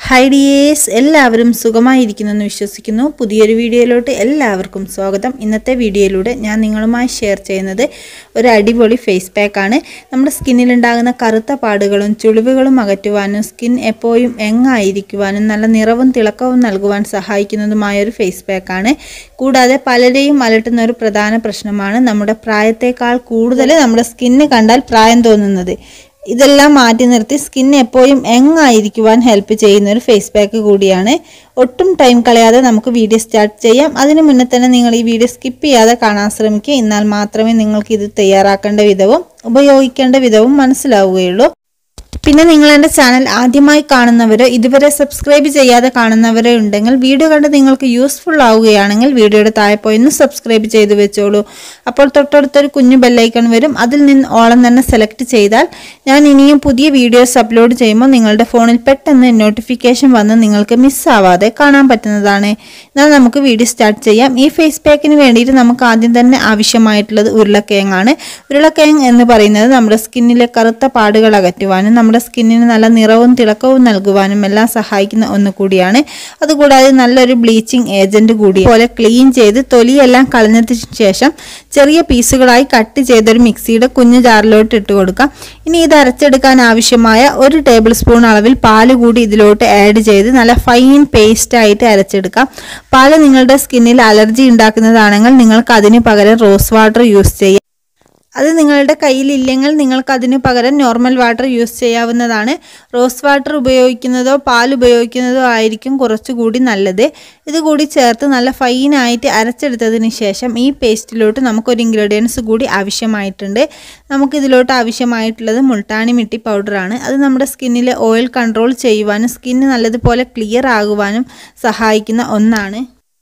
Hi dears, എല്ലാവരും സുഖമായിരിക്കുന്നെന്ന് വിശ്വസിക്കുന്നു. പുതിയൊരു വീഡിയോയിലോട്ട് എല്ലാവർക്കും സ്വാഗതം. ഇന്നത്തെ വീഡിയോയിലൂടെ ഞാൻ നിങ്ങളുമായി ഷെയർ ചെയ്യുന്നത് ഒരു അടിപൊളി ഫേസ് പാക്കാണ്. നമ്മുടെ സ്കിന്നിലുണ്ടാകുന്ന കറുത്ത പാടുകളും ചുളിവുകളും അകറ്റുവാനും സ്കിൻ എപ്പോഴും യങ്ങായിരിക്കുവാനും നല്ല നിറവും തിളക്കവും നൽകുവാൻ സഹായിക്കുന്നതുമായൊരു ഫേസ് പാക്കാണ്. കൂടാതെ പലരെയും അലട്ടുന്ന ഒരു പ്രധാന പ്രശ്നമാണ് നമ്മുടെ പ്രായത്തേക്കാൾ കൂടുതൽ നമ്മുടെ സ്കിന്ന് കണ്ടാൽ പ്രായം തോന്നുന്നത്. ഇതെല്ലാം മാറ്റി നിർത്തി സ്കിൻ എപ്പോഴും യങ്ങായിരിക്കുവാൻ ഹെൽപ്പ് ചെയ്യുന്ന ഒരു ഫേസ് പാക്ക് കൂടിയാണ്. ഒട്ടും ടൈം കളയാതെ നമുക്ക് വീഡിയോ സ്റ്റാർട്ട് ചെയ്യാം. അതിനു മുന്നേ തന്നെ നിങ്ങൾ ഈ വീഡിയോ സ്കിപ്പ് ചെയ്യാതെ കാണാൻ ശ്രമിക്കുക. എന്നാൽ മാത്രമേ നിങ്ങൾക്ക് ഇത് തയ്യാറാക്കേണ്ട വിധവും ഉപയോഗിക്കേണ്ട വിധവും മനസ്സിലാവുകയുള്ളൂ. പിന്നെ നിങ്ങൾ എൻ്റെ ചാനൽ ആദ്യമായി കാണുന്നവരോ ഇതുവരെ സബ്സ്ക്രൈബ് ചെയ്യാതെ കാണുന്നവരോ ഉണ്ടെങ്കിൽ വീഡിയോ കണ്ട് നിങ്ങൾക്ക് യൂസ്ഫുൾ ആവുകയാണെങ്കിൽ വീഡിയോയുടെ താഴെ പോയി ഒന്ന് സബ്സ്ക്രൈബ് ചെയ്ത് വെച്ചോളൂ. അപ്പോൾ തൊട്ടടുത്തൊരു കുഞ്ഞു ബെല്ലൈക്കൺ വരും. അതിൽ നിന്ന് ഓളം തന്നെ സെലക്ട് ചെയ്താൽ ഞാൻ ഇനിയും പുതിയ വീഡിയോസ് അപ്ലോഡ് ചെയ്യുമ്പോൾ നിങ്ങളുടെ ഫോണിൽ പെട്ടെന്ന് നോട്ടിഫിക്കേഷൻ വന്ന് നിങ്ങൾക്ക് മിസ്സാവാതെ കാണാൻ പറ്റുന്നതാണ്. എന്നാൽ നമുക്ക് വീഡിയോ സ്റ്റാർട്ട് ചെയ്യാം. ഈ ഫേസ് പാക്കിന് വേണ്ടിയിട്ട് നമുക്ക് ആദ്യം തന്നെ ആവശ്യമായിട്ടുള്ളത് ഉരുളക്കിഴങ്ങാണ്. ഉരുളക്കിഴങ്ങ് എന്ന് പറയുന്നത് നമ്മുടെ സ്കിന്നിലെ കറുത്ത പാടുകൾ അകറ്റുവാനും നമ്മുടെ സ്കിന്നിന് നല്ല നിറവും തിളക്കവും നൽകുവാനും എല്ലാം സഹായിക്കുന്ന ഒന്ന് കൂടിയാണ്. അതുകൂടാതെ നല്ലൊരു ബ്ലീച്ചിങ് ഏജന്റ് കൂടി. പോലെ ക്ലീൻ ചെയ്ത് തൊലിയെല്ലാം കളഞ്ഞതിന് ശേഷം ചെറിയ പീസുകളായി കട്ട് ചെയ്തൊരു മിക്സിയുടെ കുഞ്ഞു ജാറിലോട്ട് ഇട്ട് കൊടുക്കാം. ഇനി ഇത് അരച്ചെടുക്കാൻ ആവശ്യമായ 1 ടേബിൾ സ്പൂൺ അളവിൽ പാല് കൂടി ഇതിലോട്ട് ആഡ് ചെയ്ത് നല്ല ഫൈൻ പേസ്റ്റ് ആയിട്ട് അരച്ചെടുക്കാം. പാല് നിങ്ങളുടെ സ്കിന്നിൽ അലർജി ഉണ്ടാക്കുന്നതാണെങ്കിൽ നിങ്ങൾക്ക് അതിന് പകരം റോസ് വാട്ടർ യൂസ് ചെയ്യാം. അത് നിങ്ങളുടെ കയ്യിലില്ലെങ്കിൽ നിങ്ങൾക്ക് അതിന് പകരം നോർമൽ വാട്ടർ യൂസ് ചെയ്യാവുന്നതാണ്. റോസ് വാട്ടർ ഉപയോഗിക്കുന്നതോ പാൽ ഉപയോഗിക്കുന്നതോ ആയിരിക്കും കുറച്ചുകൂടി നല്ലത്. ഇതുകൂടി ചേർത്ത് നല്ല ഫൈനായിട്ട് അരച്ചെടുത്തതിന് ശേഷം ഈ പേസ്റ്റിലോട്ട് നമുക്കൊരു ഇൻഗ്രീഡിയൻസ് കൂടി ആവശ്യമായിട്ടുണ്ട്. നമുക്കിതിലോട്ട് ആവശ്യമായിട്ടുള്ളത് മുൾട്ടാണി മിട്ടി പൗഡറാണ്. അത് നമ്മുടെ സ്കിന്നിലെ ഓയിൽ കൺട്രോൾ ചെയ്യുവാനും സ്കിന്ന് നല്ലതുപോലെ ക്ലിയർ ആകുവാനും സഹായിക്കുന്ന ഒന്നാണ്.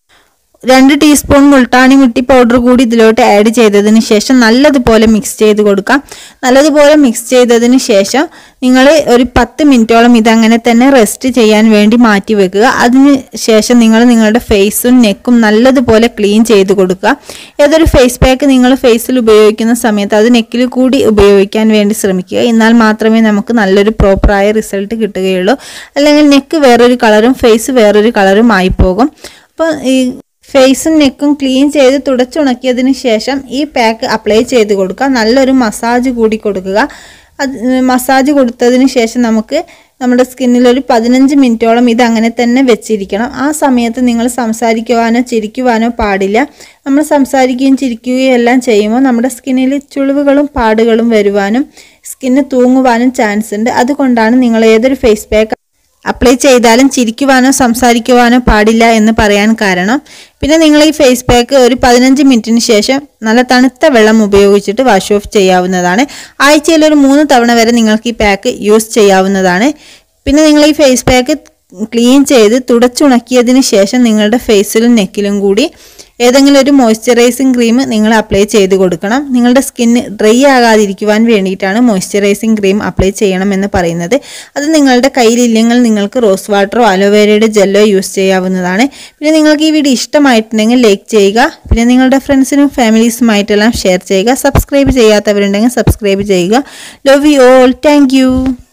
2 ടീസ്പൂൺ മുൾട്ടാണി മിട്ടി പൗഡർ കൂടി ഇതിലോട്ട് ആഡ് ചെയ്തതിന് ശേഷം നല്ലതുപോലെ മിക്സ് ചെയ്ത് കൊടുക്കാം. നല്ലതുപോലെ മിക്സ് ചെയ്തതിന് ശേഷം നിങ്ങൾ ഒരു 10 മിനിറ്റോളം ഇതങ്ങനെ തന്നെ റെസ്റ്റ് ചെയ്യാൻ വേണ്ടി മാറ്റി വെക്കുക. അതിന് ശേഷം നിങ്ങൾ നിങ്ങളുടെ ഫേസും നെക്കും നല്ലതുപോലെ ക്ലീൻ ചെയ്ത് കൊടുക്കുക. ഏതൊരു ഫേസ് പാക്ക് നിങ്ങൾ ഫേസിൽ ഉപയോഗിക്കുന്ന സമയത്ത് അത് നെക്കിൽ കൂടി ഉപയോഗിക്കാൻ വേണ്ടി ശ്രമിക്കുക. എന്നാൽ മാത്രമേ നമുക്ക് നല്ലൊരു പ്രോപ്പറായ റിസൾട്ട് കിട്ടുകയുള്ളൂ. അല്ലെങ്കിൽ നെക്ക് വേറൊരു കളറും ഫേസ് വേറൊരു കളറും ആയിപ്പോകും. അപ്പോൾ ഈ ഫേസും നെക്കും ക്ലീൻ ചെയ്ത് തുടച്ചുണക്കിയതിന് ശേഷം ഈ പാക്ക് അപ്ലൈ ചെയ്ത് കൊടുക്കുക. നല്ലൊരു മസാജ് കൂടി കൊടുക്കുക. മസാജ് കൊടുത്തതിന് ശേഷം നമുക്ക് നമ്മുടെ സ്കിന്നിൽ ഒരു 15 മിനിറ്റോളം ഇത് അങ്ങനെ തന്നെ വെച്ചിരിക്കണം. ആ സമയത്ത് നിങ്ങൾ സംസാരിക്കുവാനോ ചിരിക്കുവാനോ പാടില്ല. നമ്മൾ സംസാരിക്കുകയും ചിരിക്കുകയും എല്ലാം ചെയ്യുമ്പോൾ നമ്മുടെ സ്കിന്നിൽ ചുളിവുകളും പാടുകളും വരുവാനും സ്കിന്ന് തൂങ്ങുവാനും ചാൻസ് ഉണ്ട്. അതുകൊണ്ടാണ് നിങ്ങൾ ഏതൊരു ഫേസ് പാക്ക് അപ്ലൈ ചെയ്താലും ചിരിക്കുവാനോ സംസാരിക്കുവാനോ പാടില്ല എന്ന് പറയാൻ കാരണം. പിന്നെ നിങ്ങൾ ഈ ഫേസ് പാക്ക് ഒരു 15 മിനിറ്റിന് ശേഷം നല്ല തണുത്ത വെള്ളം ഉപയോഗിച്ചിട്ട് വാഷ് ഓഫ് ചെയ്യാവുന്നതാണ്. ആഴ്ചയിൽ ഒരു 3 തവണ വരെ നിങ്ങൾക്ക് ഈ പാക്ക് യൂസ് ചെയ്യാവുന്നതാണ്. പിന്നെ നിങ്ങൾ ഈ ഫേസ് പാക്ക് ക്ലീൻ ചെയ്ത് തുടച്ചുണക്കിയതിന് ശേഷം നിങ്ങളുടെ ഫേസിലും നെക്കിലും കൂടി ഏതെങ്കിലും ഒരു മോയ്സ്ചറൈസിങ് ക്രീം നിങ്ങൾ അപ്ലൈ ചെയ്ത് കൊടുക്കണം. നിങ്ങളുടെ സ്കിന്ന് ഡ്രൈ ആകാതിരിക്കുവാൻ വേണ്ടിയിട്ടാണ് മോയ്സ്ചറൈസിങ് ക്രീം അപ്ലൈ ചെയ്യണമെന്ന് പറയുന്നത്. അത് നിങ്ങളുടെ കയ്യിലില്ലെങ്കിൽ നിങ്ങൾക്ക് റോസ് വാട്ടറോ അലോവേരയുടെ ജെല്ലോ യൂസ് ചെയ്യാവുന്നതാണ്. പിന്നെ നിങ്ങൾക്ക് ഈ വീഡിയോ ഇഷ്ടമായിട്ടുണ്ടെങ്കിൽ ലൈക്ക് ചെയ്യുക. പിന്നെ നിങ്ങളുടെ ഫ്രണ്ട്സിനും ഫാമിലീസുമായിട്ടെല്ലാം ഷെയർ ചെയ്യുക. സബ്സ്ക്രൈബ് ചെയ്യാത്തവരുണ്ടെങ്കിൽ സബ്സ്ക്രൈബ് ചെയ്യുക. Love you all. Thank U.